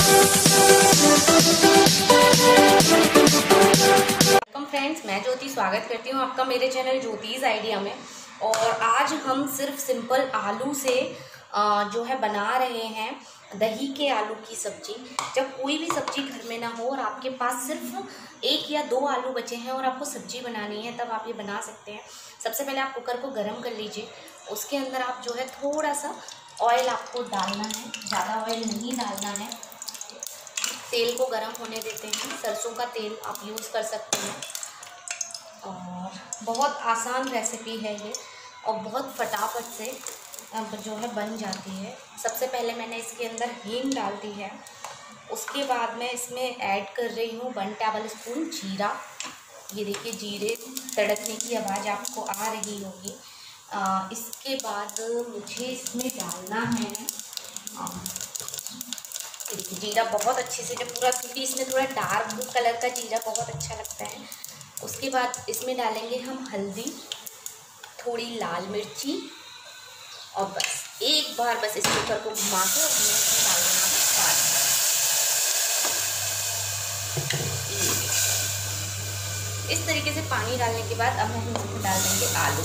Welcome friends, मैं ज्योति स्वागत करती हूँ आपका मेरे चैनल ज्योति's आइडिया में। और आज हम सिर्फ सिंपल आलू से जो है बना रहे हैं दही के आलू की सब्जी। जब कोई भी सब्जी घर में ना हो और आपके पास सिर्फ 1 या 2 आलू बचे हैं और आपको सब्जी बनानी है, तब आप ये बना सकते हैं। सबसे पहले आप कुकर को गर्म कर लीजिए। उसके अंदर आप जो है थोड़ा सा ऑयल आपको डालना है, ज़्यादा ऑयल नहीं डालना है। तेल को गर्म होने देते हैं। सरसों का तेल आप यूज़ कर सकते हैं। और बहुत आसान रेसिपी है ये और बहुत फटाफट से जो है बन जाती है। सबसे पहले मैंने इसके अंदर हींग डाल दी है। उसके बाद मैं इसमें ऐड कर रही हूँ 1 टेबल स्पून जीरा। ये देखिए जीरे तड़कने की आवाज़ आपको आ रही होगी। इसके बाद मुझे इसमें डालना है देखिए जीरा बहुत अच्छे से, जब पूरा, क्योंकि इसमें थोड़ा डार्क कलर का जीरा बहुत अच्छा लगता है। उसके बाद इसमें डालेंगे हम हल्दी, थोड़ी लाल मिर्ची और बस एक बार बस इस कुकर को घुमा के और हमें इसमें डाल देना है पानी। इस तरीके से पानी डालने के बाद अब हम इसमें डाल देंगे आलू।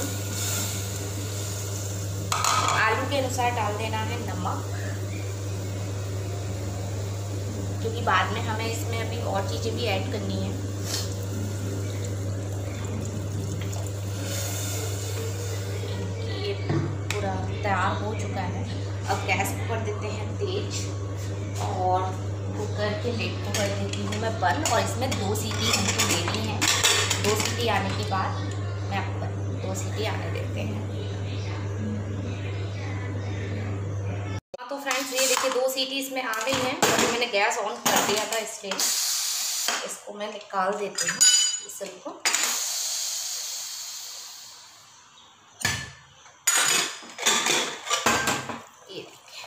आलू के अनुसार डाल देना है नमक, क्योंकि बाद में हमें इसमें अभी और चीज़ें भी ऐड करनी है। ये पूरा तैयार हो चुका है। अब गैस को कर देते हैं तेज और कुकर के लिड को कर देती हूँ मैं बंद। और इसमें 2 सीटी हमको देनी है। 2 सीटी आने के बाद मैं आपको 2 सीटी आने देते हैं। तो फ्रेंड्स ये देखिए 2 सीटी इसमें आ गई हैं और मैंने गैस ऑन कर दिया था, इसलिए इसको मैं निकाल देती हूँ विसल को। ये देखिए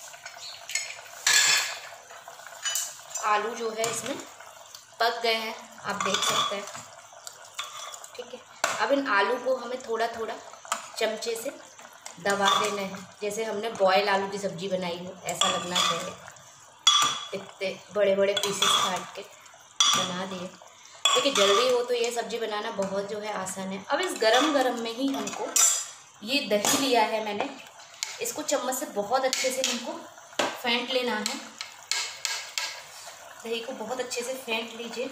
आलू जो है इसमें पक गए हैं, आप देख सकते हैं। ठीक है, अब इन आलू को हमें थोड़ा थोड़ा चमचे से दबा देना है, जैसे हमने बॉयल आलू की सब्ज़ी बनाई हो ऐसा लगना चाहिए। इतने बड़े बड़े पीसेस काट के बना दिए। देखिए जल्दी हो तो ये सब्ज़ी बनाना बहुत जो है आसान है। अब इस गरम गरम में ही हमको ये दही लिया है मैंने, इसको चम्मच से बहुत अच्छे से हमको फेंट लेना है। दही को बहुत अच्छे से फेंट लीजिए।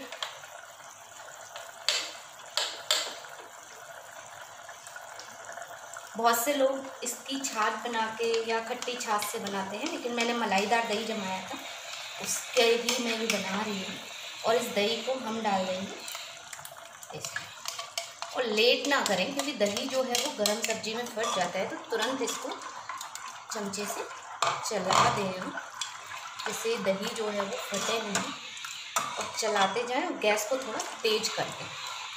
बहुत से लोग इसकी छाछ बना के या खट्टी छाछ से बनाते हैं, लेकिन मैंने मलाईदार दही जमाया था, उसके ही मैं भी बना रही हूँ। और इस दही को हम डाल देंगे इसमें। और लेट ना करें, क्योंकि दही जो है वो गरम सब्जी में फट जाता है, तो तुरंत इसको चमचे से चला दें हम, जिससे दही जो है वो फटे नहीं। और चलाते जाएं और गैस को थोड़ा तेज कर दें।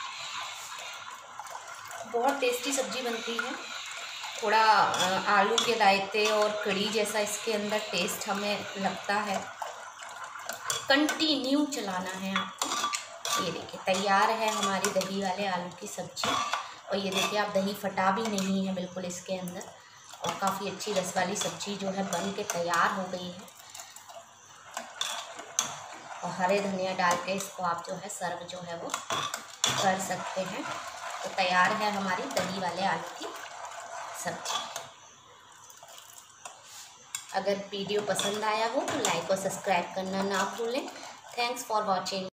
बहुत टेस्टी सब्जी बनती है। थोड़ा आलू के रायते और कड़ी जैसा इसके अंदर टेस्ट हमें लगता है। कंटिन्यू चलाना है आपको। ये देखिए तैयार है हमारी दही वाले आलू की सब्जी। और ये देखिए आप, दही फटा भी नहीं है बिल्कुल इसके अंदर, और काफ़ी अच्छी रस वाली सब्जी जो है बन के तैयार हो गई है। और हरे धनिया डाल के इसको आप जो है सर्व जो है वो कर सकते हैं। तो तैयार है हमारी दही वाले आलू की सब्जी। अगर वीडियो पसंद आया हो तो लाइक और सब्सक्राइब करना ना भूलें। Thanks for watching.